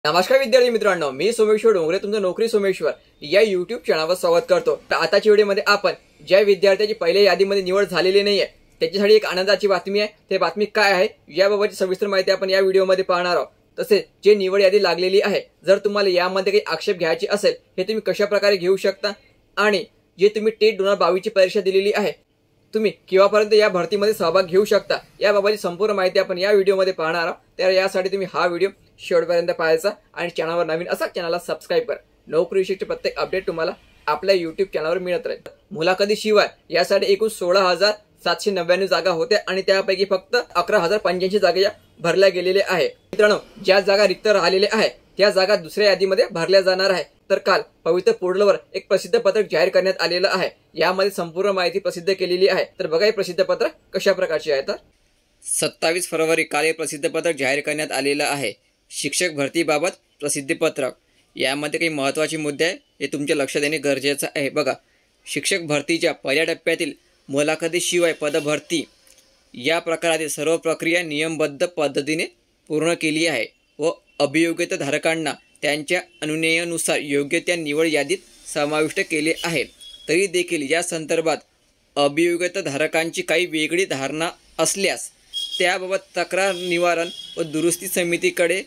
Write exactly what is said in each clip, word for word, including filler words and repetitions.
नमस्कार विद्यार्थी मित्रांनो, मी सोमेश्वर डोंगरे तुमचं नोकरी सोमेश्वर या यूट्यूब चॅनलवर स्वागत करतो। तर आताच्या व्हिडिओमध्ये आपण ज्या विद्यार्थ्याची पहिल्या यादीमध्ये निवड झालेली नाहीये त्याच्यासाठी एक आनंदाची बातमी आहे। ते बातमी काय आहे याबाबतची सविस्तर माहिती आपण या व्हिडिओमध्ये पाहणार आहोत। तसेच जे निवड यादी लागलेली आहे, जर तुम्हाला यामध्ये काही आक्षेप घ्यायची असेल हे तुम्ही कशा प्रकारे घेऊ शकता आणि जे तुम्ही टेट दोन हजार बावीस ची परीक्षा दिलेली आहे तुम्ही केव्हापर्यंत या भरतीमध्ये सहभाग घेऊ शकता याबाबतची संपूर्ण माहिती आपण या व्हिडिओमध्ये पाहणार आहोत। तर यासाठी तुम्ही हा व्हिडिओ शेवटपर्यंत पाहायचा आणि चॅनलवर नवीन असा चॅनलला सबस्क्राइब करा। नोकरी विषयीचे प्रत्येक अपडेट तुम्हाला आपल्या यूट्यूब चॅनलवर मिळत राहील। मुलाखती शिवाय यासाठी एकूण सोळा हजार सातशे नव्याण्णव जागा होत्या आणि त्यापैकी फक्त अकरा हजार पंच्याऐंशी जागा या भरल्या गेलेल्या आहे। मित्रांनो, ज्या जागा रिक्त राहिलेल्या आहे त्या जागा दुसऱ्या यादीमध्ये भरल्या जाणार आहे। तर काल पवित्र पोर्टलवर एक प्रसिद्ध पत्रक जाहीर करण्यात आलेलं आहे। यामध्ये संपूर्ण माहिती प्रसिद्ध केलेली आहे। तर बघा हे प्रसिद्ध पत्रक कशा प्रकारचे आहे। तर सत्तावीस फरवरी काल हे प्रसिद्ध पत्रक जाहीर करण्यात आलेलं आहे। शिक्षक भरतीबाबत प्रसिद्धी पत्रक यामध्ये काही महत्त्वाचे मुद्दे आहे हे तुमच्या लक्षात येणे गरजेचं आहे। बघा, शिक्षक भरतीच्या पहिल्या टप्प्यातील मुलाखतीशिवाय पदभरती या प्रकारातील सर्व प्रक्रिया नियमबद्ध पद्धतीने पूर्ण केली आहे व अभियोग्यता धारकांना त्यांच्या अनुनयानुसार योग्य त्या निवड यादीत समाविष्ट केले आहे। तरी देखील या संदर्भात अभियोग्यता धारकांची काही वेगळी धारणा असल्यास त्याबाबत तक्रार निवारण व दुरुस्ती समितीकडे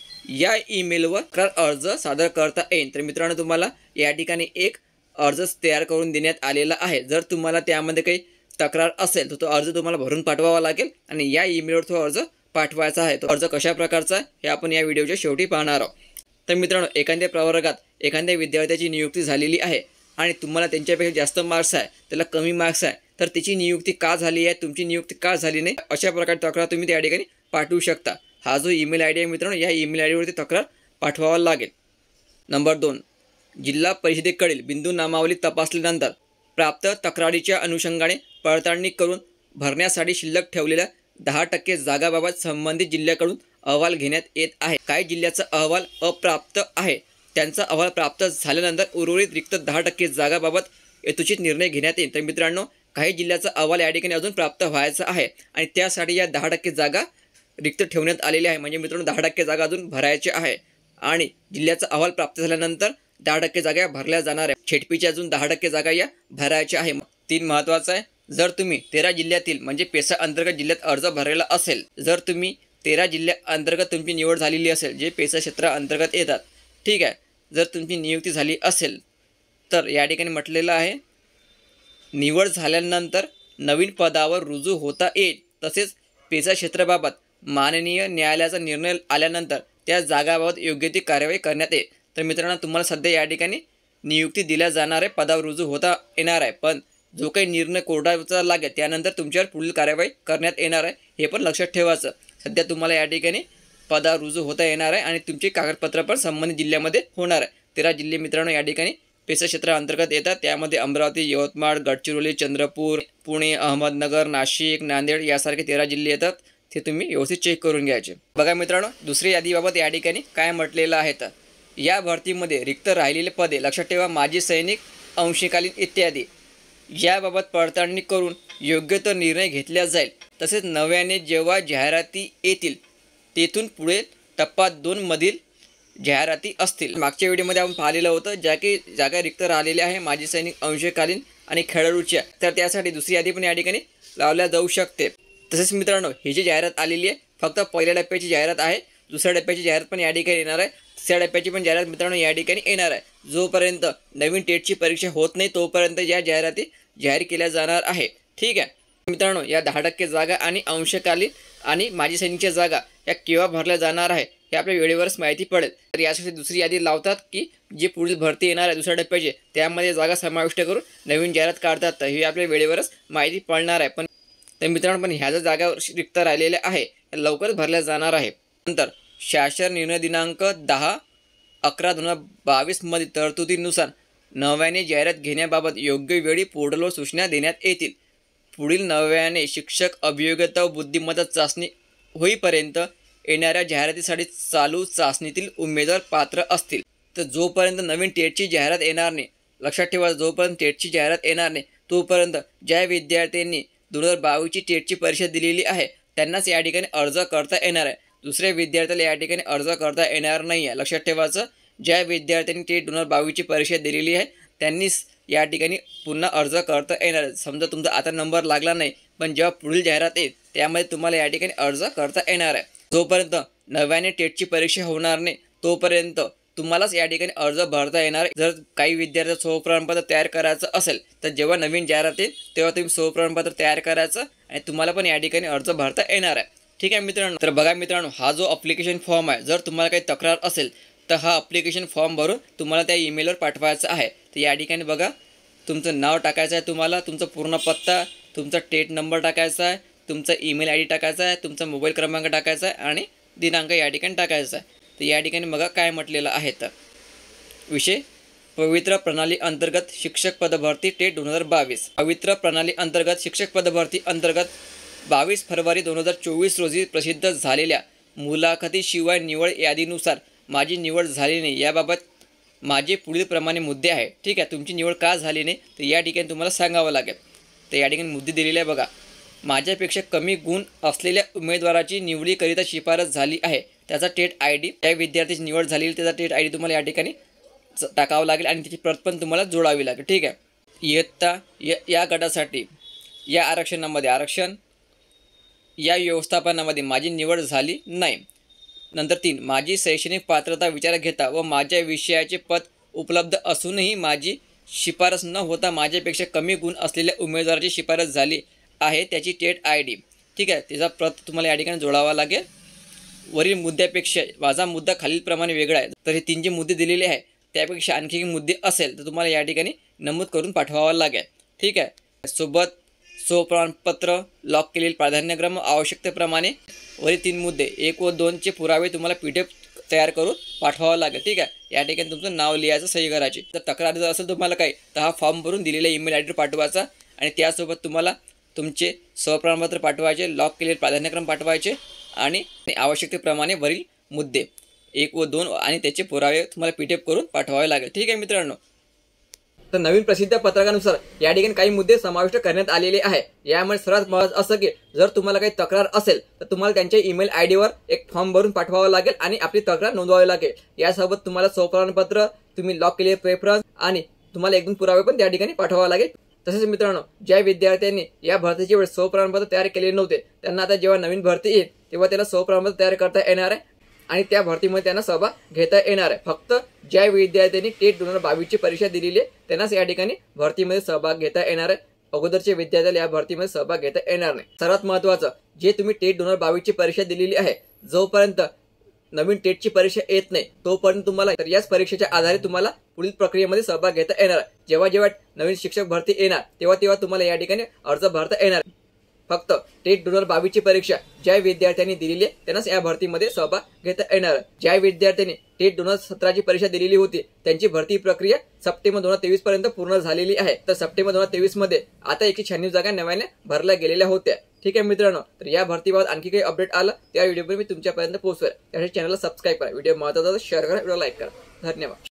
या ईमेलवर तक्रार अर्ज सादर करता येईल। तर मित्रांनो, तुम्हाला या ठिकाणी एक अर्ज तयार करून देण्यात आलेला आहे। जर तुम्हाला त्यामध्ये काही तक्रार असेल तर तो अर्ज तुम्हाला भरून पाठवावा लागेल आणि या ईमेलवर तो अर्ज पाठवायचा आहे। तो अर्ज कशा प्रकारचा आहे हे आपण या व्हिडिओच्या शेवटी पाहणार आहोत। तर मित्रांनो, एखाद्या प्रवर्गात एखाद्या विद्यार्थ्याची नियुक्ती झालेली आहे आणि तुम्हाला त्यांच्यापेक्षा जास्त मार्क्स आहे, त्याला कमी मार्क्स आहे, तर त्याची नियुक्ती का झाली आहे, तुमची नियुक्ती का झाली नाही, अशा प्रकारे तक्रार तुम्ही त्या ठिकाणी पाठवू शकता। हा जो ईमेल आय डी आहे मित्रांनो, या ईमेल आय डीवरती तक्रार पाठवावा लागेल। नंबर दोन, जिल्हा परिषदेकडील बिंदू नामावली तपासल्यानंतर प्राप्त तक्रारीच्या अनुषंगाने पडताळणी करून भरण्यासाठी शिल्लक ठेवलेल्या दहा टक्के जागाबाबत संबंधित जिल्ह्याकडून अहवाल घेण्यात येत आहे। काही जिल्ह्याचा अहवाल अप्राप्त आहे, त्यांचा अहवाल प्राप्त झाल्यानंतर उर्वरित रिक्त दहा टक्के जागाबाबत यथोचित निर्णय घेण्यात येईल। तर मित्रांनो, काही जिल्ह्याचा अहवाल या ठिकाणी अजून प्राप्त व्हायचा आहे आणि त्यासाठी या दहा टक्के जागा रिक्त ठेवण्यात आलेल्या आहे। म्हणजे मित्रांनो, दहा टक्के जागा अजून भरायच्या आहे आणि जिल्ह्याचा अहवाल प्राप्त झाल्यानंतर दहा टक्के जागा भरल्या जाणार आहे। छेटपीच्या अजून दहा टक्के जागा या भरायच्या आहे। तीन महत्त्वाचं आहे, जर तुम्ही तेरा जिल्ह्यातील म्हणजे पेसा अंतर्गत जिल्ह्यात अर्ज भरलेला असेल, जर तुम्ही तेरा जिल्ह्या अंतर्गत तुमची निवड झालेली असेल जे पेसा क्षेत्रा अंतर्गत येतात, ठीक आहे, जर तुमची नियुक्ती झाली असेल तर या ठिकाणी म्हटलेलं आहे निवड झाल्यानंतर नवीन पदावर रुजू होता येईल। तसेच पेसा क्षेत्राबाबत माननीय न्यायालयाचा निर्णय आल्यानंतर त्या जागाबाबत योग्य ती कार्यवाही करण्यात येईल। तर मित्रांनो, तुम्हाला सध्या या ठिकाणी नियुक्ती दिल्या जाणार आहे, पदावर रुजू होता येणार आहे, पण जो काही निर्णय कोर्टाचा लागेल त्यानंतर तुमच्यावर पुढील कार्यवाही करण्यात येणार आहे, हे पण लक्षात ठेवायचं। सध्या तुम्हाला या ठिकाणी पदावर रुजू होता येणार आहे आणि तुमचे कागदपत्र पण संबंधित जिल्ह्यामध्ये होणार आहे। तेरा जिल्हे मित्रांनो या ठिकाणी पेसा क्षेत्रा अंतर्गत येतात, त्यामध्ये अमरावती, यवतमाळ, गडचिरोली, चंद्रपूर, पुणे, अहमदनगर, नाशिक, नांदेड यासारखे तेरा जिल्हे येतात। ते तुम्ही व्यवस्थित चेक करून घ्यायचे। बघा मित्रांनो, दुसरी यादीबाबत या ठिकाणी काय म्हटलेलं आहे तर या भरतीमध्ये रिक्त राहिलेले पदे लक्षात ठेवा, माजी सैनिक, अंशकालीन इत्यादी याबाबत पडताळणी करून योग्य तो निर्णय घेतला जाईल। तसेच नव्याने जेव्हा जाहिराती येतील तेथून पुढे टप्पा दोन मधील जाहिराती असतील। मागच्या व्हिडिओमध्ये आपण पाहिलेलं होतं ज्या की जागा रिक्त राहिलेल्या आहे माजी सैनिक, अंशकालीन आणि खेळाडूच्या, तर त्यासाठी दुसरी यादी पण या ठिकाणी लावल्या जाऊ शकते। तसेच मित्रांनो, ही जी जाहिरात आलेली आहे फक्त पहिल्या टप्प्याची जाहिरात आहे, दुसऱ्या टप्प्याची जाहिरात पण या ठिकाणी येणार आहे, तिसऱ्या टप्प्याची पण जाहिरात मित्रांनो या ठिकाणी येणार आहे। जोपर्यंत नवीन टेटची परीक्षा होत नाही तोपर्यंत या जाहिराती जाहीर केल्या जाणार आहे, ठीक आहे मित्रांनो। या दहा टक्के जागा आणि अंशकालीन आणि माजी सैनिकच्या जागा या केव्हा भरल्या जाणार आहे हे आपल्या वेळेवरच माहिती पडेल। तर यासाठी दुसरी यादी लावतात की जी पुढील भरती येणार आहे दुसऱ्या टप्प्याची त्यामध्ये जागा समाविष्ट करून नवीन जाहिरात काढतात, तर ही आपल्या वेळेवरच माहिती पडणार आहे। पण तर मित्रांनो, पण ह्या ज्या जागा रिक्त राहिलेल्या आहे लवकरच भरल्या जाणार आहे। नंतर शासन निर्णय दिनांक दहा अकरा दोन हजार बावीस मध्ये तरतुदीनुसार नव्याने जाहिरात घेण्याबाबत योग्य वेळी पोर्टलवर सूचना देण्यात येतील। पुढील नव्याने शिक्षक अभियोग्यता व बुद्धिमत्ता चाचणी होईपर्यंत येणाऱ्या जाहिरातीसाठी चालू चाचणीतील उमेदवार पात्र असतील। तर जोपर्यंत नवीन टेटची जाहिरात येणार नाही, लक्षात ठेवा, जोपर्यंत टेटची जाहिरात येणार नाही तोपर्यंत ज्या विद्यार्थ्यांनी दोन हजार बावीसची टेटची परीक्षा दिलेली आहे त्यांनाच या ठिकाणी अर्ज करता येणार आहे। दुसऱ्या विद्यार्थ्याला या ठिकाणी अर्ज करता येणार नाही आहे. लक्षात ठेवायचं, ज्या विद्यार्थ्यांनी टेट दोन हजार बावीसची परीक्षा दिलेली आहे त्यांनीच या ठिकाणी पुन्हा अर्ज करता येणार आहे. समजा तुमचा आता नंबर लागला नाही, पण जेव्हा पुढील जाहिरात येईल त्यामध्ये तुम्हाला या ठिकाणी अर्ज करता येणार आहे. जोपर्यंत नव्याने टेटची परीक्षा होणार नाही तोपर्यंत तुम्हालाच या ठिकाणी अर्ज भरता येणार. जर काही विद्यार्थ्यांना स्वप्रमाणपत्र तयार करायचं असेल तर जेव्हा नवीन जाहिरात येईल तेव्हा तुम्ही स्वप्रमाणपत्र तयार करायचं आणि तुम्हाला पण या ठिकाणी अर्ज भरता येणार आहे. ठीक आहे मित्रांनो. तर बघा मित्रांनो, हा जो अप्लिकेशन फॉर्म आहे, जर तुम्हाला काही तक्रार असेल तर हा अप्लिकेशन फॉर्म भरून तुम्हाला त्या ईमेलवर पाठवायचा आहे. तर या ठिकाणी बघा, तुमचं नाव टाकायचं आहे, तुम्हाला तुमचा पूर्ण पत्ता, तुमचा टेट नंबर टाकायचा आहे, तुमचा ईमेल आय डी टाकायचा आहे, तुमचा मोबाईल क्रमांक टाकायचा आहे आणि दिनांक या ठिकाणी टाकायचा आहे. तर या ठिकाणी बघा काय म्हटलेलं आहे. तर विषय पवित्र प्रणाली अंतर्गत शिक्षक पदभरती टेट दोन हजार बावीस. पवित्र प्रणाली अंतर्गत शिक्षक पदभरती अंतर्गत बावीस फरवरी दोन हजार चोवीस रोजी प्रसिद्ध झालेल्या मुलाखतीशिवाय निवड यादीनुसार माझी निवड झाली नाही, याबाबत माझे पुढील प्रमाणे मुद्दे आहे. ठीक आहे, तुमची निवड का झाली नाही तर या ठिकाणी तुम्हाला सांगावं लागेल. तर या ठिकाणी मुद्दे दिलेले आहे बघा. माझ्यापेक्षा कमी गुण असलेल्या उमेदवाराची निवडीकरिता शिफारस झाली आहे, त्याचा टेट आय डी, त्या विद्यार्थ्याची निवड झालेली त्याचा टेट आय डी तुम्हाला या ठिकाणी टाकावं लागेल आणि त्याची प्रत पण तुम्हाला जोडावी लागेल. ठीक आहे. इयत्ता या या गटासाठी या आरक्षणामध्ये आरक्षण या व्यवस्थापनामध्ये माझी निवड झाली नाही. नंतर तीन, माझी शैक्षणिक पात्रता विचारात घेता व माझ्या विषयाचे पद उपलब्ध असूनही माझी शिफारस न होता माझ्यापेक्षा कमी गुण असलेल्या उमेदवाराची शिफारस झाली आहे, त्याची टेट आय डी. ठीक आहे, त्याचा प्रत तुम्हाला या ठिकाणी जोडावा लागेल. वरील मुद्द्यापेक्षा माझा मुद्दा खालीलप्रमाणे वेगळा आहे. तर हे तीन जे मुद्दे दिलेले आहे त्यापेक्षा आणखी मुद्दे असेल तर तुम्हाला या ठिकाणी नमूद करून पाठवावा लागेल. ठीक आहे. सोबत स्वप्रमाणपत्र, लॉक केलेले प्राधान्यक्रम, आवश्यकतेप्रमाणे वरील तीन मुद्दे एक व दोनचे पुरावे तुम्हाला पी डी एफ तयार करून पाठवावं लागेल. ठीक आहे. या ठिकाणी तुमचं नाव लिहायचं, सही करायची. जर तक्रार जर असेल तुम्हाला काही तर हा फॉर्म भरून दिलेल्या ईमेल आय डी पाठवायचा आणि त्यासोबत तुम्हाला तुमचे स्वप्रमाणपत्र पाठवायचे, लॉक केलेले प्राधान्यक्रम पाठवायचे आणि आवश्यकतेप्रमाणे वरील मुद्दे एक व दोन आणि त्याचे पुरावे तुम्हाला पी डी एफ करून पाठवावे लागेल. ठीक आहे मित्रांनो. तर नवीन प्रसिद्ध पत्रकानुसार या ठिकाणी काही मुद्दे समाविष्ट करण्यात आलेले आहे. यामुळे सर्वात महत्त्वाचं असं की जर तुम्हाला काही तक्रार असेल तर तुम्हाला त्यांच्या ईमेल आय डीवर एक फॉर्म भरून पाठवावं लागेल आणि आपली तक्रार नोंदवावी लागेल. यासोबत तुम्हाला स्वप्रमाणपत्र, तुम्ही लॉक केलेले प्रेफरन्स आणि तुम्हाला एक दोन पुरावे पण त्या ठिकाणी पाठवावा लागेल. तसेच मित्रांनो, ज्या विद्यार्थ्यांनी या भरतीच्या वेळेस स्वप्रमाणपत्र तयार केले नव्हते त्यांना आता जेव्हा नवीन भरती येईल तेव्हा त्याला स्वप्रमाणपत्र तयार करता येणार आहे आणि त्या भरतीमध्ये त्यांना सहभाग घेता येणार आहे. फक्त ज्या विद्यार्थ्यांनी टेट दोन हजार बावीसची परीक्षा दिलेली आहे त्यांनाच या ठिकाणी भरतीमध्ये सहभाग घेता येणार आहे. अगोदरच्या विद्यार्थ्याला या भरतीमध्ये सहभाग घेता येणार नाही. सर्वात महत्त्वाचं, जे तुम्ही टेट दोन हजार बावीसची परीक्षा दिलेली आहे, जोपर्यंत नवीन टेटची परीक्षा येत नाही तोपर्यंत तुम्हाला तर याच परीक्षेच्या आधारे तुम्हाला पुढील प्रक्रियेमध्ये सहभाग घेता येणार आहे. जेव्हा जेव्हा नवीन शिक्षक भरती येणार तेव्हा तेव्हा तुम्हाला या ठिकाणी अर्ज भरता येणार. फक्त टेट दोन हजार बावीसची परीक्षा ज्या विद्यार्थ्यांनी दिलेली आहे त्यांनाच या भरतीमध्ये सहभाग घेता येणार. ज्या विद्यार्थ्यांनी टेट दोन हजार सतराची परीक्षा दिलेली होती त्यांची भरती प्रक्रिया सप्टेंबर दोन हजार तेवीस पर्यंत पूर्ण झालेली आहे. तर सप्टेंबर दोन हजार तेवीस मध्ये आता एकशे शहाण्णव जागा नव्याने भरल्या गेलेल्या होत्या. ठीक आहे मित्रांनो. तर या भरतीबाबत आणखी काही अपडेट आलं त्या व्हिडिओ मी तुमच्यापर्यंत पोहोचवेल. त्यासाठी चॅनलला सबस्क्राईब करा, व्हिडिओ महत्त्वाचा शेअर करा, व्हिडिओ लाईक करा. धन्यवाद.